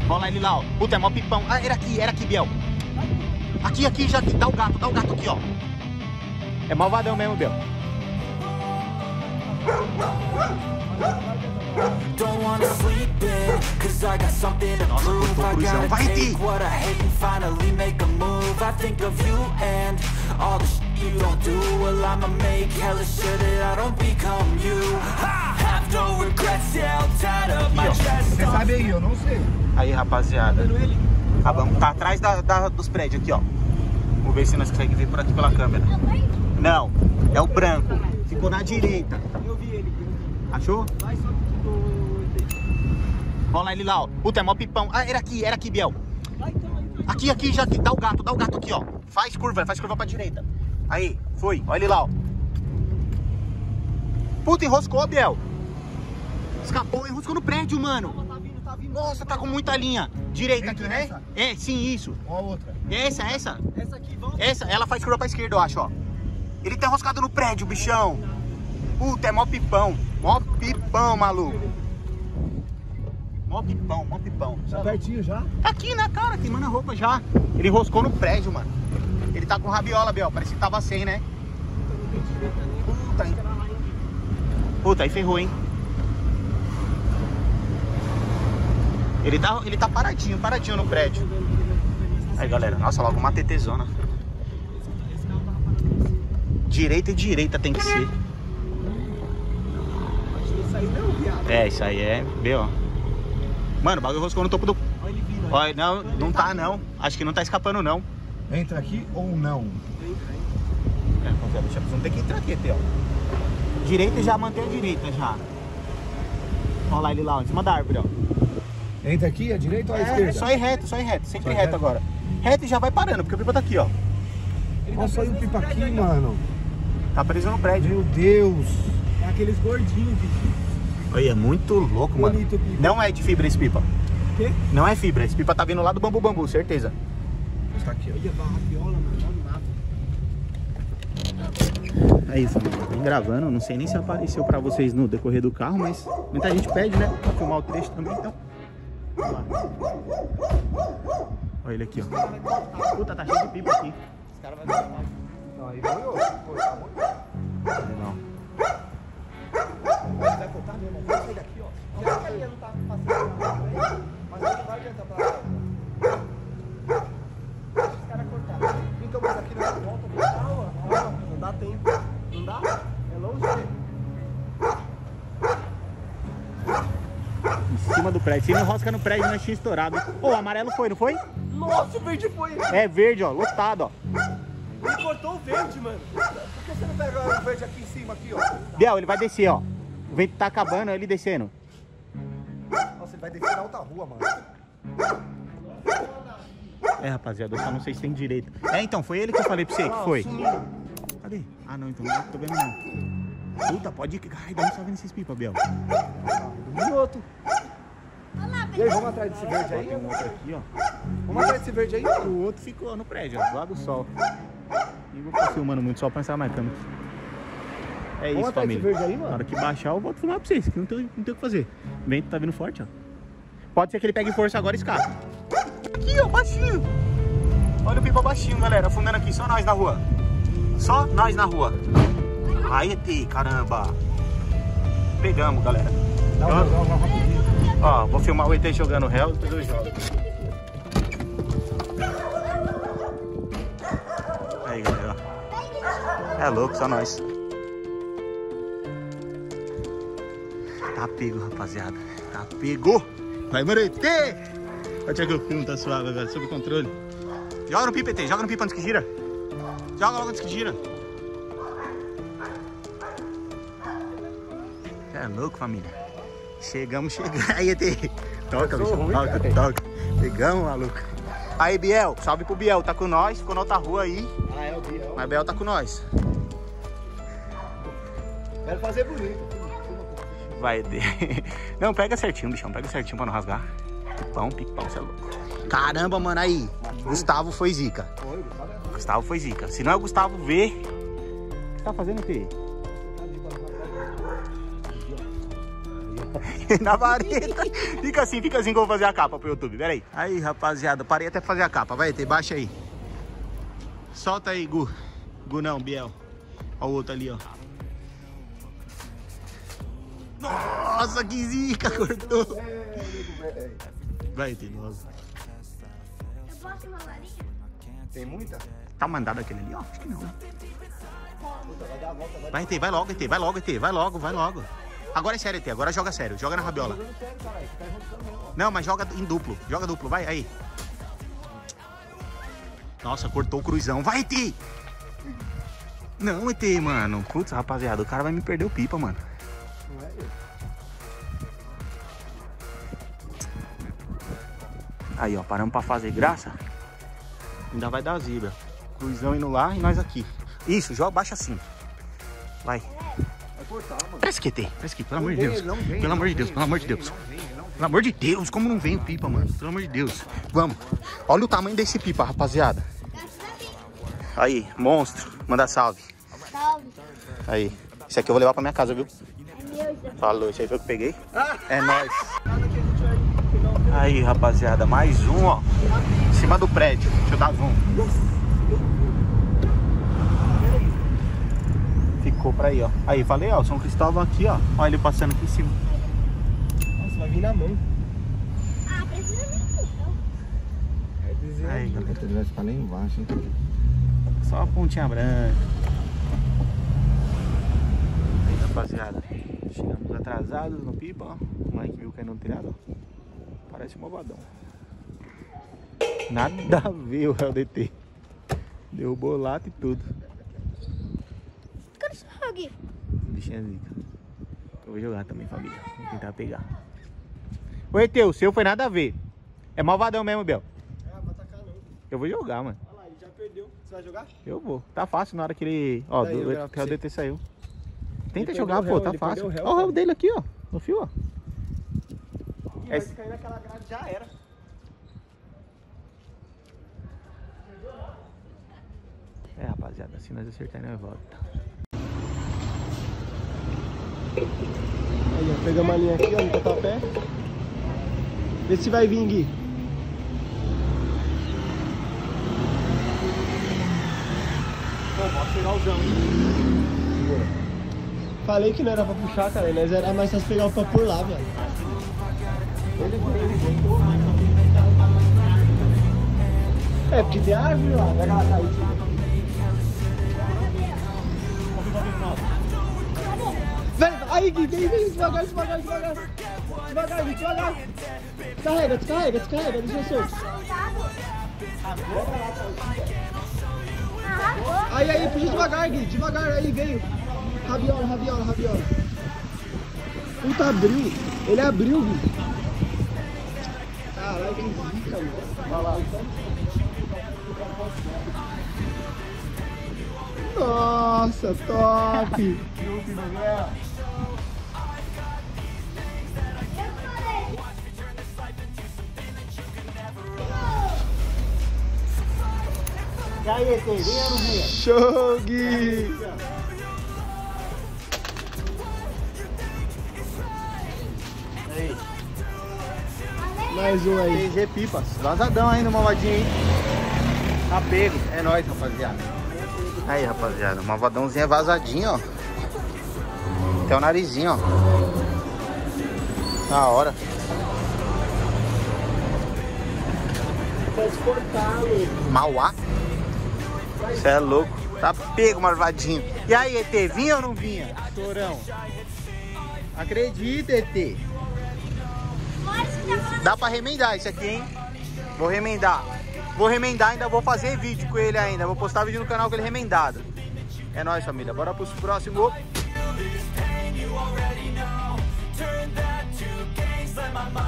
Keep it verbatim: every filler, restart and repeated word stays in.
Rola ele lá, ó. Puta, é mó pipão. Ah, era aqui, era aqui, Biel. Aqui, aqui, já. Dá o gato, dá o gato aqui, ó. É malvadão mesmo, Biel. Don't wanna sleep in, cause I got something to prove. I gotta take what I hate and finally make a move. I think of you and all the shit you don't do. Well, I'ma make hella sure that I don't become you. I have no regrets, yeah, I'll tie up my chest. Você sabe aí, eu não sei. Aí, rapaziada. Acabamos. Tá atrás da, da, dos prédios aqui, ó. Vamos ver se nós conseguimos ver por aqui pela câmera. Não, é o branco. Ficou na direita. Eu vi ele. Achou? Vai só Rola ele lá, ó. Puta, é mó pipão. Ah, era aqui, era aqui, Biel. Aqui, aqui, já. Dá o gato, dá o gato aqui, ó. Faz curva, faz curva pra direita. Aí, foi. Olha ele lá, ó. Puta, enroscou, Biel. Escapou, enroscou no prédio, mano. Tá vindo, tá vindo. Nossa, tá com muita linha. Direita aqui, né? É, sim, isso. Ó a outra. Essa, essa. Essa aqui, vamos. Essa, ela faz curva pra esquerda, eu acho, ó. Ele tá enroscado no prédio, bichão. Puta, é mó pipão. Mó pipão, maluco. Mó pipão, mó pipão. Tá pertinho já? Tá aqui na cara, queimando a roupa já. Ele enroscou no prédio, mano. Ele tá com rabiola, Biel. Parece que tava sem, né? Puta, hein? Puta, aí ferrou, hein? Ele tá, ele tá paradinho, paradinho no prédio. Aí, galera. Nossa, logo uma TTzona. Direita e direita tem que ser. Isso aí não, viado. É, isso aí é B O. Mano, o bagulho roscou no topo do... Olha ele vindo. Olha, não, não tá não. Acho que não tá escapando não. Entra aqui ou não? É, rapaziada, deixa eu ter que entrar aqui, até, ó. Direita já mantém a direita já. Olha lá ele lá, em cima da árvore, ó. Entra aqui, à direita ou à É, esquerda? só ir reto, só ir reto. Sempre Só reto, reto? agora. Reto e já vai parando, porque o pipa tá aqui, ó. Olha só aí um pipa aqui, mano. Tá preso no prédio. Meu Deus. É aqueles gordinhos, bicho. Olha, é muito louco, mano. Bonito, pipa. Não é de fibra esse pipa. O quê? Não é fibra. Esse pipa tá vindo lá do Bambu Bambu, certeza. Tá aqui, olha a rabiola, mano. É isso, mano. Vem gravando. Não sei nem se apareceu pra vocês no decorrer do carro, mas muita gente pede, né? Pra filmar o trecho também, então. Vamos lá. Olha ele aqui, ó. Puta, tá cheio de pipa aqui. Os caras vão gravar. Não, aí foi outro. Pô, tá muito... Não. Vai cortar mesmo, vamos sair daqui, ó. Já que a linha não tá passando pra frente, mas ele vai adiantar pra lá. Deixa os caras cortar. Então, mas aqui na volta do carro, ó, não dá tempo. Não dá? É longe. Em cima do prédio. Se não enrosca no prédio, nós tinha estourado. Ô, o amarelo foi, não foi? Nossa, o verde foi. É verde, ó. Lotado, ó. Ele cortou o verde, mano. Por que você não pega o verde aqui em cima, aqui, ó? Biel, ele vai descer, ó. O vento tá acabando, ele descendo. Nossa, ele vai descer na outra rua, mano. É, rapaziada, eu só não sei se tem direito. É, então, foi ele que eu falei pra você que foi. Cadê? Ah, não, então não tô vendo não. Puta, pode ir. Ai, dá um salve nesses pipa, Biel. E outro. E aí, vamos atrás desse verde aí? Tem um outro aqui, ó. Vamos atrás desse verde aí? O outro ficou no prédio, ó, do lado do sol. E vou ficar filmando muito sol pra entrar mais câmera. É Vamos isso, atrás família. desse verde aí, mano? Na hora que baixar, eu volto filmar pra vocês, que não tem, não tem o que fazer. O vento tá vindo forte, ó. Pode ser que ele pegue força agora e escape. Aqui, ó, baixinho. Olha o pipa baixinho, galera. Afundando aqui, só nós na rua. Só nós na rua. Aí, E T, caramba. Pegamos, galera. Dá uma, dá uma rapidinho. Ó, vou filmar o E T jogando réu, depois eu jogo. Aí, galera. É louco, só nós. Tá pego, rapaziada. Tá pego. Vai, mano, E T! Olha que o filme tá suave agora, sob controle. Joga no pipa, E T. Joga no pipa antes que gira. Joga logo antes que gira. É louco, família. Chegamos, chegamos. Aí, E T. Toca, bicho. ruim, Toca, cara. toca. Pegamos, maluco. Aí, Biel. Salve pro Biel. Tá com nós. Ficou na outra rua aí. Ah, é o Biel. Mas Biel tá com nós. Quero fazer bonito. Vai, E T. Não, pega certinho, bichão. Pega certinho pra não rasgar. Pipão, pipão, você é louco. Caramba, mano, aí. Gustavo foi zica. Foi, Gustavo é Gustavo foi zica. Se não é o Gustavo ver. O que você tá fazendo, E T? Na vareta. Fica assim, fica assim que eu vou fazer a capa pro YouTube. Pera aí. Aí, rapaziada. Parei até fazer a capa. Vai, E T, baixa aí. Solta aí, Gu. Gu não, Biel. Olha o outro ali, ó. Nossa, que zica, cortou. Vai, E T, nossa. Eu posso uma varinha? Tem muita? Tá mandado aquele ali, ó? Acho que não. Vai, E T, vai logo, E T, vai logo, E T, vai logo, vai logo. Agora é sério, E T, agora joga sério, joga na rabiola. Não, mas joga em duplo, joga duplo, vai, aí. Nossa, cortou o cruzão, vai, E T! Não, E T, mano. Putz, rapaziada, o cara vai me perder o pipa, mano. Não é eu. Aí, ó, paramos pra fazer graça. Ainda vai dar zebra. Cruzão indo lá e nós aqui. Isso, joga, baixa assim. Vai. Vai cortar, mano. Parece que tem, parece que, pelo amor de vem, Deus. ele não vem, Pelo ele amor não de Deus, vem, pelo amor de ele Deus. não vem, ele não vem. Pelo amor de Deus, como não vem o pipa, mano? Pelo amor de Deus. Vamos. Olha o tamanho desse pipa, rapaziada. Aí, monstro. Manda salve. Salve. Aí. Isso aqui eu vou levar pra minha casa, viu? É meu, isso aqui. Falou, isso aí foi o que eu peguei. Ah! É nóis. Nada que a gente vai pegar um... Aí, rapaziada, mais um, ó. Em cima do prédio. Deixa eu dar zoom. Ficou pra aí, ó. Aí, falei, ó. São Cristóvão aqui, ó. Olha ele passando aqui em cima. Nossa, vai vir na mão. Ah, precisa nem então. É dizer... Aí, galera. Ele vai ficar lá embaixo, hein? Só a pontinha branca. Aí, rapaziada. Chegamos atrasados no pipa, ó. O moleque viu caindo no telhado, ó. Parece um malvadão. Nada a ver o L D T. Derrubou lata e tudo. Cadê esse rogue? Bichinha zica. Eu vou jogar também, família. Vou tentar pegar. Ô, E T, o seu foi nada a ver. É malvadão mesmo, Bel. Ah, vai atacar não. Eu vou jogar, mano. Olha lá, ele já perdeu. Você vai jogar? Eu vou. Tá fácil na hora que ele... Ó, Daí, do, eu o gravo pra L D você. T saiu. Tenta Ele jogar, perdeu o pô. réu, Tá ele fácil. perdeu o Ó réu, o réu cara. dele aqui, ó. No fio, ó. É... É- Se cair naquela grade, já era. É, rapaziada. Se nós acertarmos, nós volta. Aí, ó, pegamos a linha aqui, ó, no tatuapé. Vê se vai vir, Gui. Pô, pode pegar o zão. Falei que não era pra puxar, cara, mas era mais fácil pegar o pau por lá, velho. É, porque tem árvore lá, pega lá, caiu. Vem, aí, Gui, vem, vem, devagar, devagar, devagar. Devagar, Gui, devagar. Descarrega, descarrega, descarrega, deixa eu solto. Aí, aí, puxa devagar, Gui, devagar, aí, veio. Rabiola, rabiola, rabiola. Puta, abriu. Ele abriu, Gui. Caralho, que zica, mano. Vai lá, então. Nossa, top. E aí, E T, vem ou não vem? Show, Gui. Aí. Mais um aí. T G Pipas. Vazadão ainda, malvadinho, hein? Tá pego. É nóis, rapaziada. Aí, rapaziada. Malvadãozinho é vazadinho, ó. Tem o narizinho, ó. Da hora. Pode cortar, louco. Mauá. Você é louco. Tá pego, malvadinho. E aí, E T, vinha ou não vinha? Chorão. Acredita, E T. Dá pra remendar isso aqui, hein? Vou remendar. Vou remendar, ainda vou fazer vídeo com ele ainda. Vou postar vídeo no canal com ele remendado. É nóis, família. Bora pros próximos. You already know, turn that to gains, let my mind